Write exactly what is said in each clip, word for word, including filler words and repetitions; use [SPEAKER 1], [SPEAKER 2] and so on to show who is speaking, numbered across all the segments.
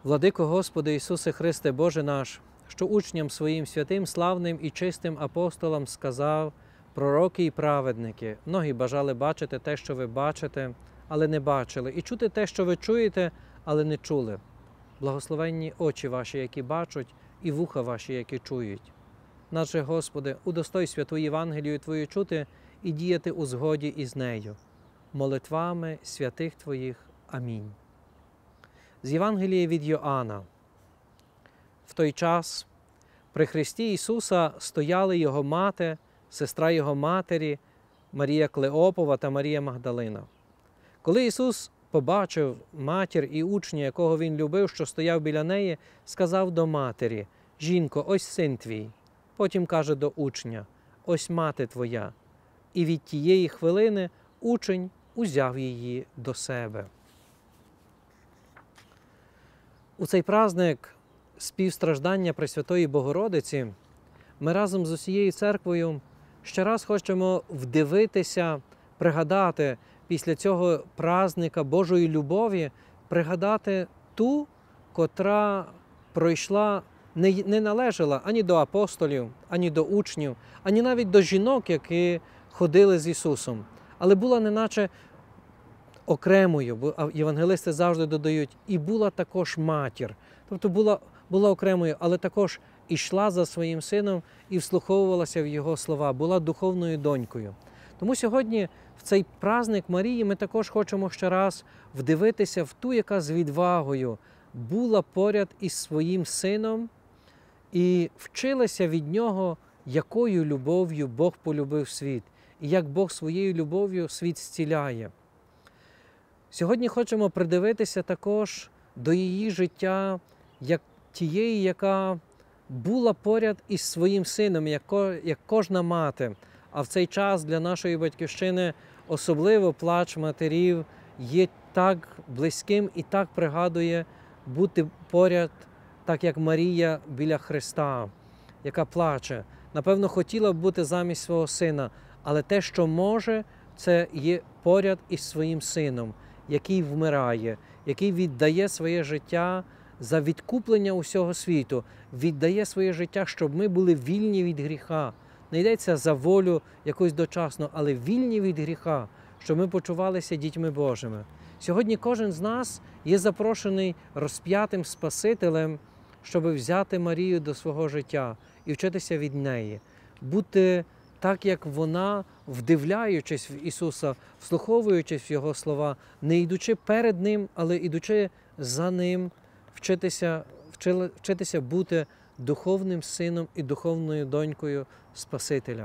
[SPEAKER 1] Владико Господи Ісусе Христе, Боже наш, що учням Своїм святим, славним і чистим апостолам сказав: пророки і праведники, многі бажали бачити те, що ви бачите, але не бачили, і чути те, що ви чуєте, але не чули. Благословенні очі ваші, які бачать, і вуха ваші, які чують. Наше Господи, удостой святу Євангелію Твою чути і діяти у згоді із нею. Молитвами святих Твоїх. Амінь. З Євангелія від Йоанна. В той час при Христі Ісуса стояли Його мати, сестра Його матері, Марія Клеопова та Марія Магдалина. Коли Ісус побачив матір і учня, якого Він любив, що стояв біля неї, сказав до матері: «Жінко, ось син твій». Потім каже до учня: «Ось мати твоя». І від тієї хвилини учень узяв її до себе. У цей праздник співстраждання Пресвятої Богородиці ми разом з усією церквою ще раз хочемо вдивитися, пригадати після цього праздника Божої любові, пригадати ту, котра пройшла, не, не належала ані до апостолів, ані до учнів, ані навіть до жінок, які ходили з Ісусом, але була неначе окремою, бо євангелисти завжди додають, і була також матір. Тобто була, була окремою, але також ішла за своїм сином і вслуховувалася в його слова, була духовною донькою. Тому сьогодні в цей праздник Марії ми також хочемо ще раз вдивитися в ту, яка з відвагою була поряд із своїм сином і вчилася від нього, якою любов'ю Бог полюбив світ, і як Бог своєю любов'ю світ зціляє. Сьогодні хочемо придивитися також до її життя, як тієї, яка була поряд із своїм сином, як, як кожна мати. А в цей час для нашої Батьківщини особливо плач матерів є так близьким і так пригадує бути поряд, так як Марія біля Христа, яка плаче. Напевно, хотіла б бути замість свого сина, але те, що може, це є поряд із своїм сином, який вмирає, який віддає своє життя за відкуплення усього світу, віддає своє життя, щоб ми були вільні від гріха. Не йдеться за волю якусь дочасну, але вільні від гріха, щоб ми почувалися дітьми Божими. Сьогодні кожен з нас є запрошений розп'ятим Спасителем, щоб взяти Марію до свого життя і вчитися від неї, бути так, як вона, вдивляючись в Ісуса, вслуховуючись в Його слова, не йдучи перед Ним, але йдучи за Ним, вчитися, вчитися бути духовним сином і духовною донькою Спасителя.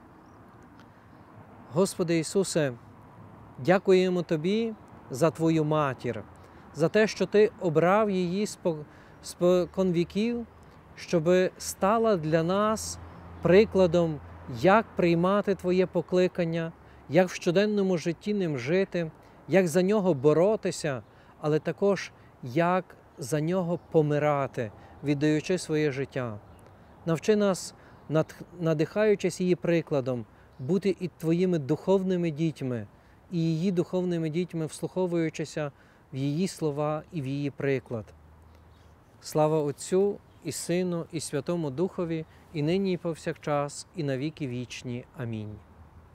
[SPEAKER 1] Господи Ісусе, дякуємо Тобі за Твою матір, за те, що Ти обрав її спокон віків, щоб стала для нас прикладом, як приймати Твоє покликання, як в щоденному житті ним жити, як за нього боротися, але також як за нього помирати, віддаючи своє життя. Навчи нас, надихаючись її прикладом, бути і Твоїми духовними дітьми, і її духовними дітьми, вслуховуючися в її слова і в її приклад. Слава Отцю і Сину, і Святому Духові, і нині, і повсякчас, і на віки вічні. Амінь.